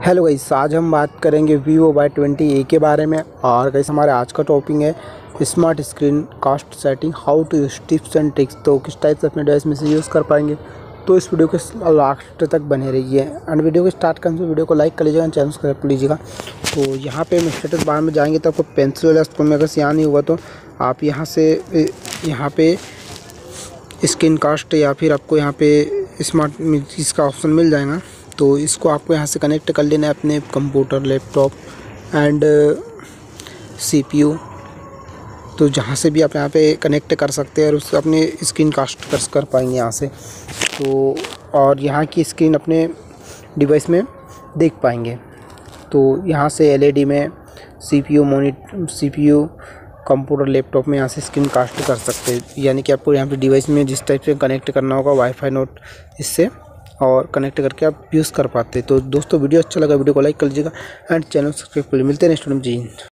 Hello guys, आज हम बात करेंगे Vivo Y20A के बारे में। और गाइस हमारे आज का टॉपिक है smart screen cast setting, how to use tips and tricks. तो किस टाइप से अपने डिवाइस में से यूज़ कर पाएंगे, तो इस वीडियो के लास्ट तक बने रहिए। एंड वीडियो को स्टार्ट करने से वीडियो को लाइक कर लीजिएगा, चैनल सब्सक्राइब कर लीजिएगा। तो यहाँ पे हम स्टेटस बार में जाएंगे तो आपको पेंसिल वाला स्कूल में अगर यहाँ नहीं हुआ तो आप यहाँ पे स्क्रीन कास्ट या फिर आपको यहाँ पे स्मार्ट इसका ऑप्शन मिल जाएगा। तो इसको आपको यहाँ से कनेक्ट कर लेना है अपने कंप्यूटर, लैपटॉप एंड CPU। तो जहाँ से भी आप यहाँ पे कनेक्ट कर सकते हैं और उससे अपने स्क्रीन कास्ट कर पाएंगे यहाँ से। तो और यहाँ की स्क्रीन अपने डिवाइस में देख पाएंगे। तो यहाँ से LED में CPU कंप्यूटर, लैपटॉप में यहाँ से स्क्रीन कास्ट कर सकते हैं। यानी कि आपको यहाँ पे डिवाइस में जिस टाइप से कनेक्ट करना होगा वाईफाई नोट इससे और कनेक्ट करके आप यूज़ कर पाते हैं। तो दोस्तों वीडियो अच्छा लगा वीडियो को लाइक कर लीजिएगा एंड चैनल सब्सक्राइब कर लीजिए। मिलते हैं नेक्स्ट वीडियो में। जी।